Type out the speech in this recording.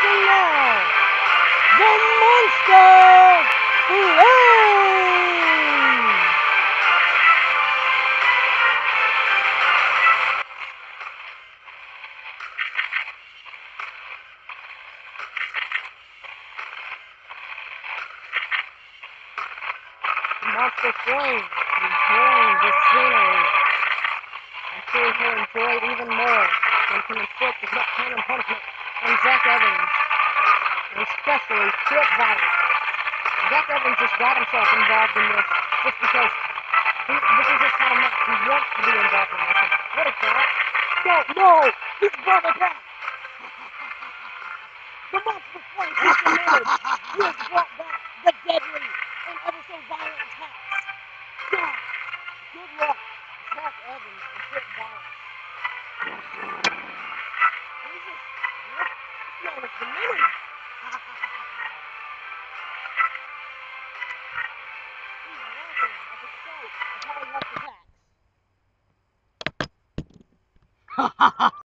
introducing now the Monster Flame! Monster Flame, enjoying the scenery. I'm sure he'll enjoy it even more when can inflict as much pain and punishment on Zach Evans, and especially Chip Violence. Zach Evans just got himself involved in this just because this is his kind of match. He wants to be involved in this. And what is that? No! He's brought it back! The Monster Flame is submitted! He has brought back the deadly and ever so violent attacks! God! Good luck, Zach Evans and Chip Violence. He's just known as the Mini. He's laughing at the sight of how he has attacks.